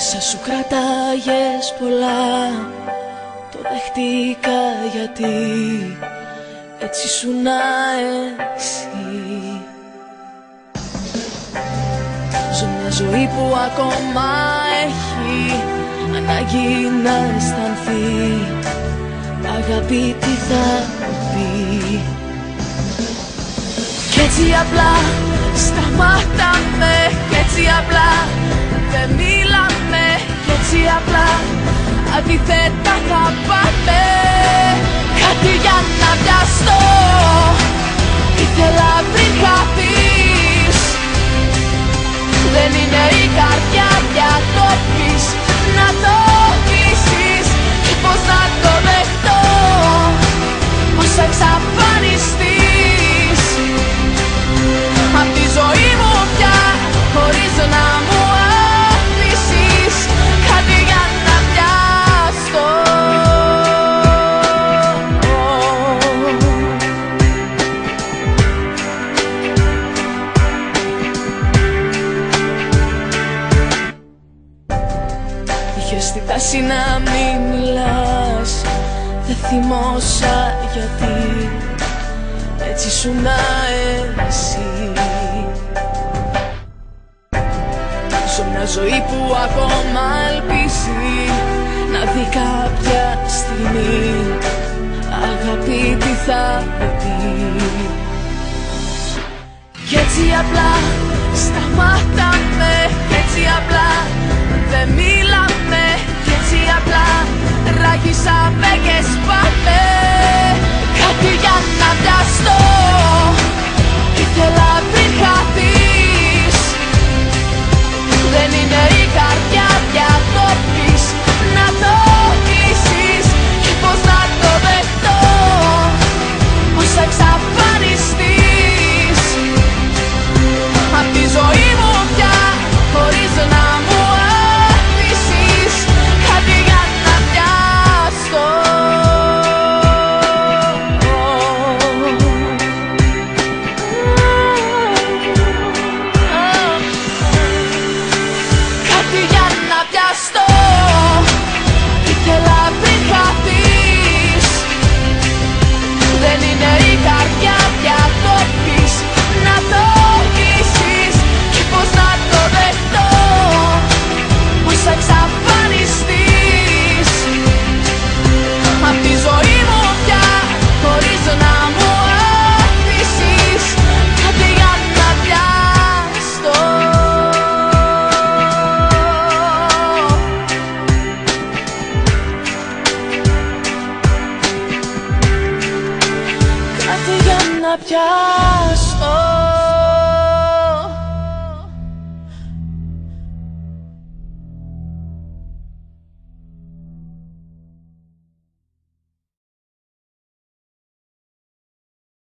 Όσα σου κρατάγες πολλά, το δέχτηκα γιατί έτσι σου να εσύ. Ζω μια ζωή που ακόμα έχει ανάγκη να αισθανθεί. Αγάπη τι θα μου πει. Κι έτσι απλά σταματάμε, κι έτσι απλά δεν μιλάμε, κι έτσι απλά αντιθέτα θα πάμε. Κάτι για να πιαστώ ήθελα πριν χαθείς. Δεν είναι η καρδιά για το πεις, να το πείσεις. Και πως να το δεχτώ, πως θα εξαφανιστείς απ' τη ζωή μου πια, χωρίς να μου αφήσεις. Κάτι για να πιαστώ. Είχες τη τάση να μην μιλάς, δεν θυμώσα γιατί έτσι σου να εσύ. Ζω μια ζωή που ακόμα ελπίζει να δει κάποια στιγμή αγάπη τι θα πει. Κι έτσι απλά σταματάμε, κι έτσι απλά δεν μιλάμε, κι έτσι απλά ράγισαμε και σπάμε. Κάτι για να πιαστώ ήθελα πριν χαθείς. Δεν είναι η καρδιά πια το πεις, να το πείσεις. Και πως να το δεχτώ, πως θα εξαφανιστείς απ' τη ζωή μου πια, χωρίς να μου αφήσεις. Κάτι για να πιαστώ. Κάτι για να πιαστώ ήθελα πριν χαθείς. Δεν είναι η καρδιά πια το πεις, να το πείσεις. Και πως να το δεχτώ, πως θα εξαφανιστείς απ' τη ζωή μου πια, χωρίς να μου αφήσεις. Κάτι για να πιαστώ. Κάτι για να πιαστώ.